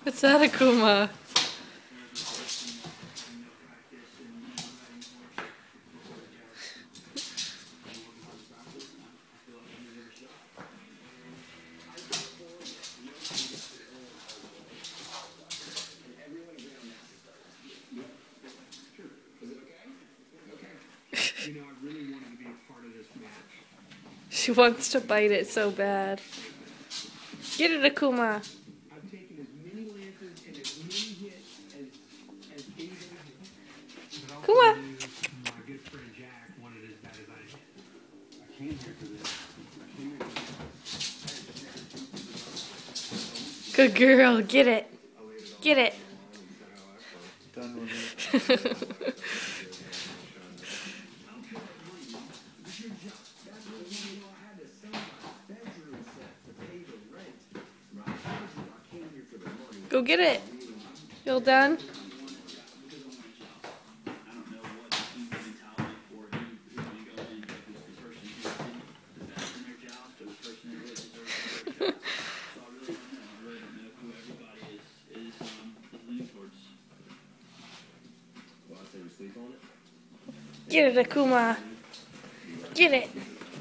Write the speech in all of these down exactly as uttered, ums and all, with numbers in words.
What's that, Ikkuma? You know, I really wanted to be a part of this match. She wants to bite it so bad. Get it, Ikkuma. I've taken as many lances and as many hits as as anybody has. Come on. My good friend Jack wanted as bad as I did. I came here for this. I came here for Good girl. Get it. Get it. Done with it. Go get it. You all done? Get it, Ikkuma. Get it.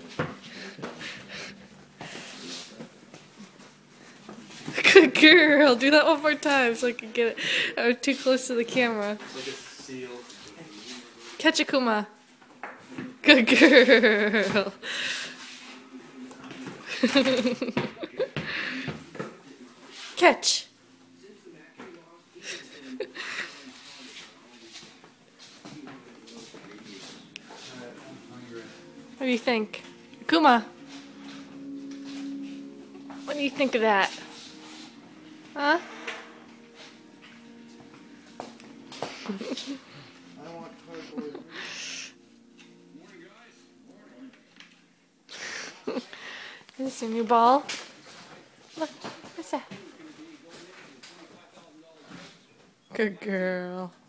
Good girl. Do that one more time so I can get it. I was too close to the camera. Like a seal. Catch Ikkuma. Good girl. Catch. What do you think? Ikkuma. What do you think of that? Huh? I don't want cardboard. Is this your new ball? Look, what's that? Good girl.